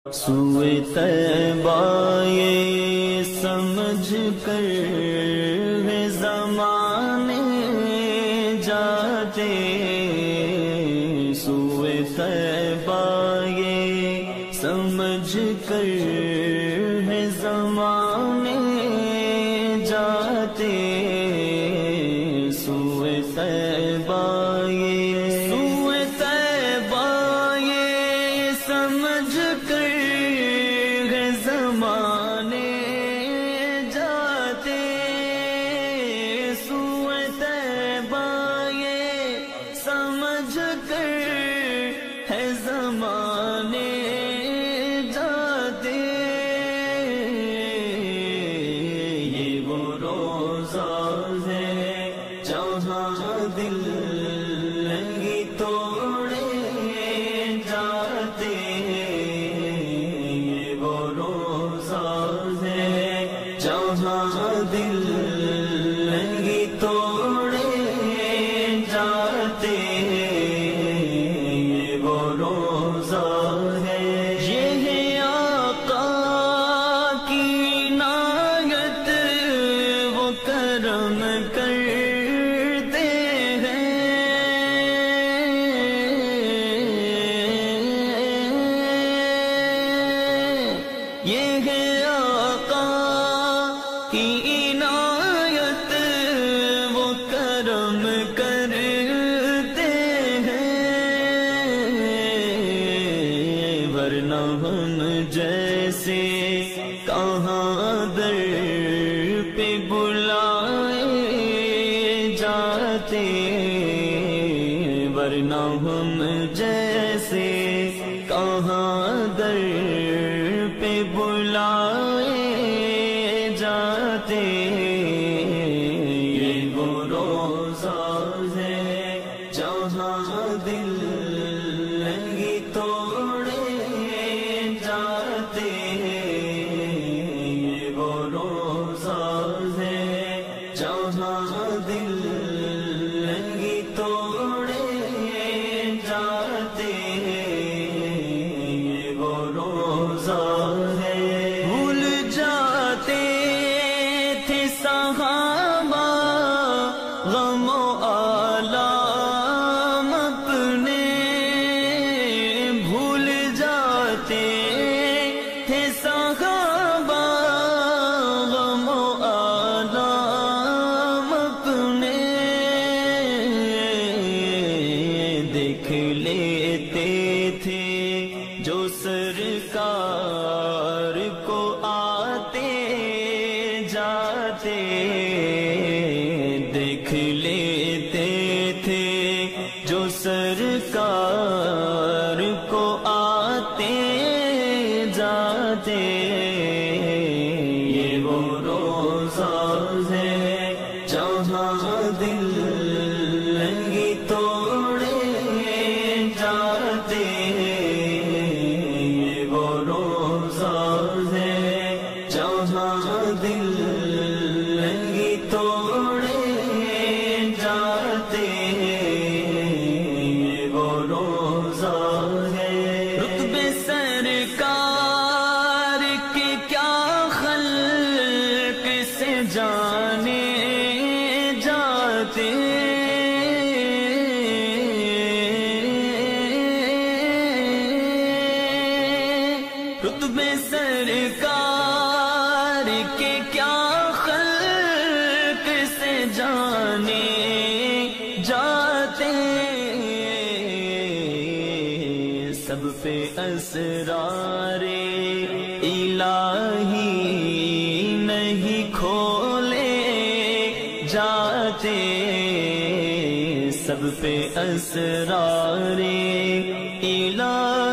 سوئے طیبہ یہ سمجھ کر ہے زمانے جاتے، سوئے طیبہ یہ سمجھ کر ہے زمانے جاتے، سوئے طیبہ سوئے طیبہ یہ سمجھ کر ہے زمانے جاتے، سوئے طیبہ یہ سمجھ کر ہے زمانے جاتے، یہ وہ روزہ ہے جہاں دل لگی توڑے جاتے، یہ وہ روزہ ہے جہاں دل لگی توڑے جاتے، یہ وہ روزہ ہے، یہ ہے آقا کی عنایت وہ کرم کرتے ہیں، یہ ہے آقا کی عنایت وہ کرم کرتے ہیں، ورنہ ہم جیسے کہاں در پہ بلائے جاتے، ورنہ ہم جیسے کہاں در پہ بلائے جاتے، یہ وہ روزہ ہے جہاں دل لگی توڑے جاتے، یہ وہ روزہ ہے جہاں دل لگی توڑے جاتے، یہ وہ روزہ ہے، بھول جاتے تھے صحابہ غم و آلام اپنے، بھول جاتے تھے صحابہ غم و آلام اپنے، دیکھ لیتے تھے جو سرکار کو آتے جاتے، دیکھ لیتے تھے جو سرکار کو آتے جاتے، یہ وہ روزہ ہے جہاں دل لگی توڑے جاتے، یہ وہ روزہ ہے جہاں دل لگی توڑے جاتے، یہ وہ روزہ ہے، رتبے سرکار کے کیا خلق سے جانے جاتے، رتبے سرکار کے کیا خلق سے جانے جاتے، سب پہ اسرار الہی نہیں کھولے جاتے، سب پہ اسرار الہی